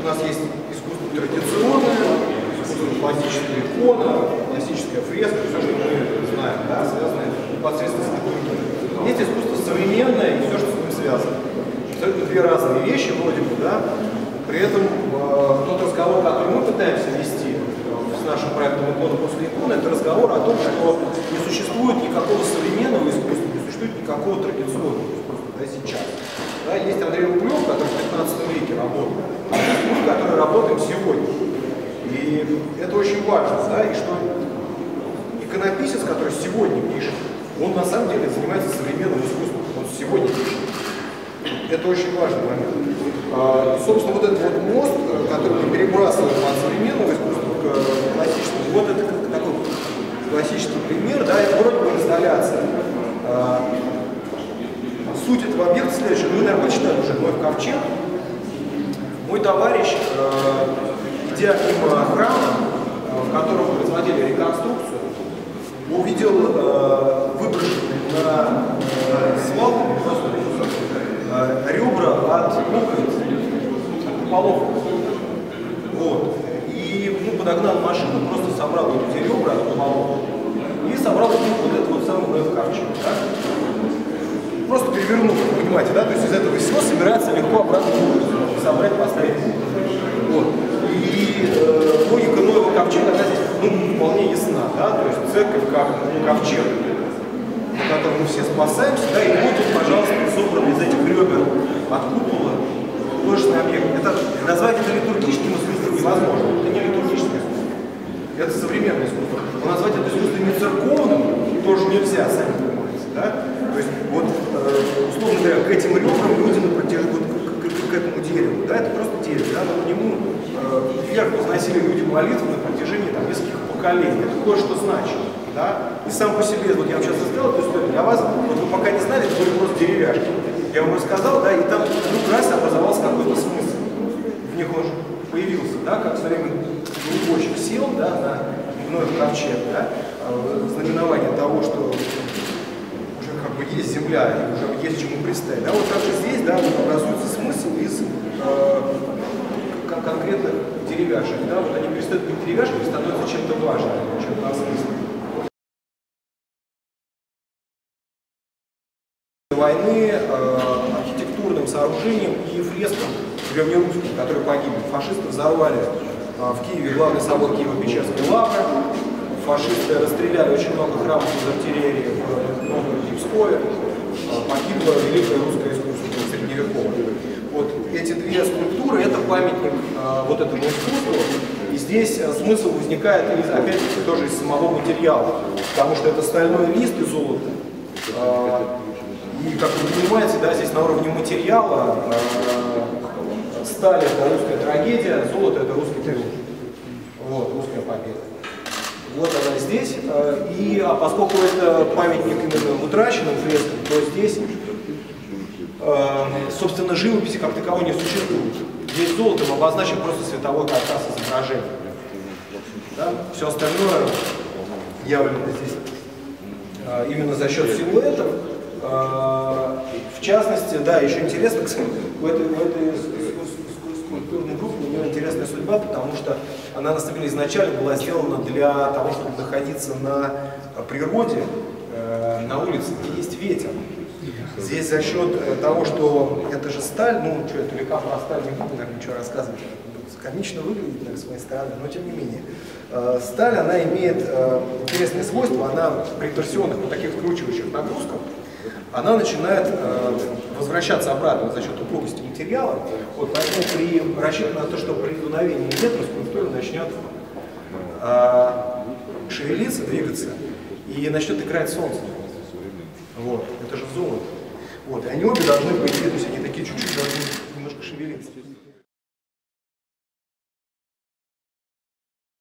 нас есть искусство традиционное, искусство классическая икона, классическая фреска, все, что мы знаем, да, связанное непосредственно с культурой. Есть искусство современное и все, что с ним связано. Абсолютно две разные вещи вроде бы, да. При этом тот разговор, который мы пытаемся вести с нашим проектом «Икона после иконы», это разговор о том, что не существует никакого современного искусства, не существует никакого традиционного искусства, да, сейчас. Да, есть Андрей Рублев, который в 15 веке работал, а есть мы, которые работаем сегодня. И это очень важно, да, и что иконописец, который сегодня пишет, он на самом деле занимается современным искусством, он сегодня пишет. Это очень важный момент. И, собственно, вот этот вот мост, который мы перебрасываем от современного искусства к классическому, вот это такой классический пример, да, это вроде бы инсталляция. Суть этого объекта следующая. Вы, наверное, прочитали уже «Ноев ковчег». Мой товарищ, идя мимо храма, в котором производили реконструкцию, увидел выброшенные на свалку ребра от луковиц, от куполов. Вот. И подогнал машину, просто собрал эти ребра от куполов и собрал из них вот этот вот самый Ноев ковчег. Да? Просто перевернул, понимаете, да? То есть из этого всего собирается легко обратно собрать, поставить. Вот. И логика Ноева ковчега, она здесь вполне ясна, да? То есть церковь как ковчег, на котором мы все спасаемся, да, и вот тут, пожалуйста, собран из этих ребер от купола художественный объект. Это, назвать это литургическим искусством невозможно. Это не литургическое искусство. Это современное искусство. Но назвать это искусством не церковным тоже нельзя, сами понимаете, да? То есть, вот, условно говоря, к этим ребрам люди на протяжении, вот, к этому дереву, да, это просто дерево, да, но к нему вверх возносили люди молитвы на протяжении там нескольких поколений. Это кое-что значит. Да? И сам по себе, вот я вам сейчас рассказал эту историю, для вас, вот вы пока не знали, это были просто деревяшки. Я вам рассказал, да, и там вдруг раз образовался какой-то смысл. В них он появился, да, как все время глубочек сел, да, на Ноев ковчег, да, знаменование того, что уже как бы есть земля, и уже есть чему представить. Да, вот также здесь, да, вот образуется смысл из конкретных деревяшек, да, вот они перестают быть деревяшками, становятся чем-то важным, чем-то осмысленным. Войны архитектурным сооружением и фрескам древнерусским, которые погибли. Фашисты взорвали в Киеве главный собор Киево-Печерской лавры. Фашисты расстреляли очень много храмов из артиллерии в Новгороде и Пскове. Погибло великое русское искусство средневековое. Вот эти две скульптуры — это памятник вот этому искусству. И здесь смысл возникает, опять-таки, тоже из самого материала, потому что это стальной лист и золото. И, как вы понимаете, да, здесь на уровне материала сталь — это русская трагедия, золото — это русский триумф. Вот, русская победа. Вот она здесь. И поскольку это памятник именно утраченным фрескам, то здесь, собственно, живописи как таковой не существует. Здесь золотом обозначен просто световой каркас изображения. Да? Все остальное явлено здесь именно за счет силуэтов. В частности, да, еще интересно, у этой скульптурной группы у нее интересная судьба, потому что она на самом деле изначально была сделана для того, чтобы находиться на природе, на улице, где есть ветер. Здесь за счет того, что это же сталь, ну что, это века про сталь не буду, наверное, ничего рассказывать, комично выглядит, наверное, с моей стороны, но тем не менее. Сталь, она имеет интересные свойства, она при торсионных, вот таких скручивающих нагрузках, она начинает возвращаться обратно за счет упругости материала. Вот, поэтому при рассчитано на то, что при дуновении ветра скульптура начнет шевелиться, двигаться и начнет играть солнце. Вот, это же золото. Вот, и они обе должны, по идее, то есть они такие чуть-чуть должны немножко шевелиться.